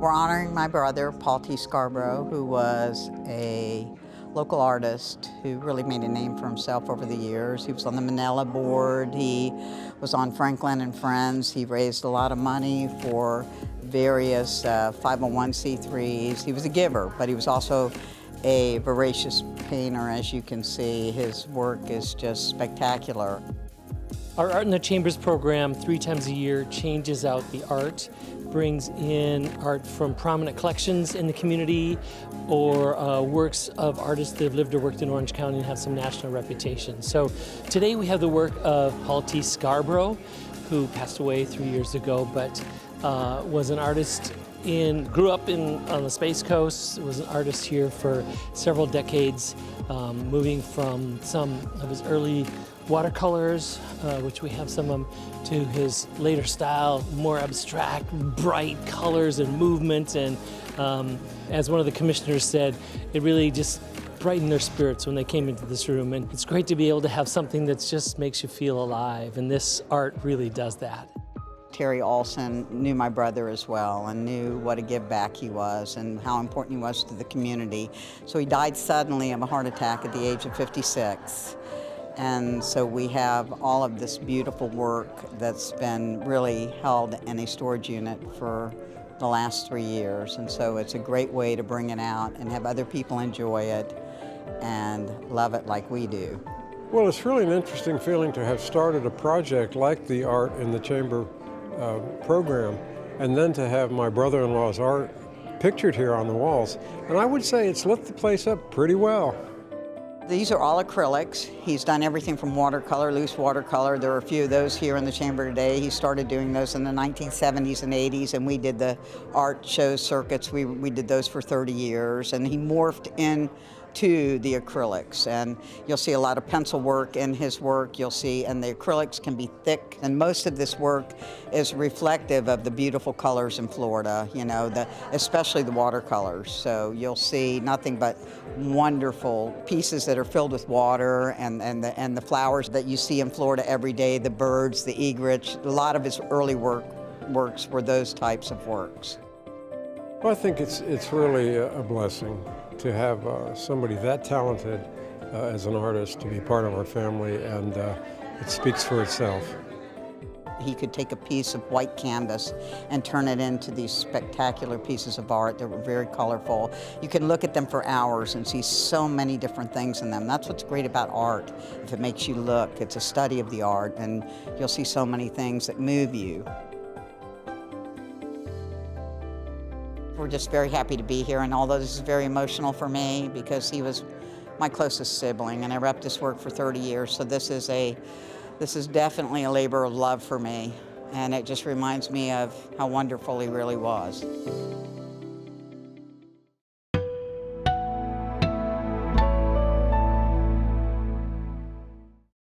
We're honoring my brother, Paul T. Scarborough, who was a local artist who really made a name for himself over the years. He was on the Manila board, he was on Franklin and Friends, he raised a lot of money for various 501c3s. He was a giver, but he was also a voracious painter. As you can see, his work is just spectacular. Our Art in the Chambers program 3 times a year changes out the art, brings in art from prominent collections in the community or works of artists that have lived or worked in Orange County and have some national reputation. So today we have the work of Paul T. Scarborough, who passed away 3 years ago, but was an artist grew up on the Space Coast, was an artist here for several decades, moving from some of his early watercolors, which we have some of them, to his later style, more abstract, bright colors and movement. And as one of the commissioners said, it really just brightened their spirits when they came into this room. And it's great to be able to have something that just makes you feel alive. And this art really does that. Terry Olson knew my brother as well and knew what a give back he was and how important he was to the community. So he died suddenly of a heart attack at the age of 56. And so we have all of this beautiful work that's been really held in a storage unit for the last 3 years. And so it's a great way to bring it out and have other people enjoy it and love it like we do. Well, it's really an interesting feeling to have started a project like the Art in the Chamber program, and then to have my brother-in-law's art pictured here on the walls. And I would say it's lit the place up pretty well. These are all acrylics. He's done everything from watercolor, loose watercolor. There are a few of those here in the chamber today. He started doing those in the 1970s and 80s, and we did the art show circuits. We did those for 30 years, and he morphed into the acrylics. And you'll see a lot of pencil work in his work. You'll see, and the acrylics can be thick, and most of this work is reflective of the beautiful colors in Florida, you know, especially the watercolors. So you'll see nothing but wonderful pieces that are filled with water and the flowers that you see in Florida every day, the birds, the egrets. A lot of his early works were those types of works. Well, I think it's really a blessing to have somebody that talented as an artist to be part of our family, and it speaks for itself. He could take a piece of white canvas and turn it into these spectacular pieces of art that were very colorful. You can look at them for hours and see so many different things in them. That's what's great about art. If it makes you look, it's a study of the art, and you'll see so many things that move you. We're just very happy to be here, and although this is very emotional for me because he was my closest sibling and I repped his work for 30 years, so this is definitely a labor of love for me, and it just reminds me of how wonderful he really was.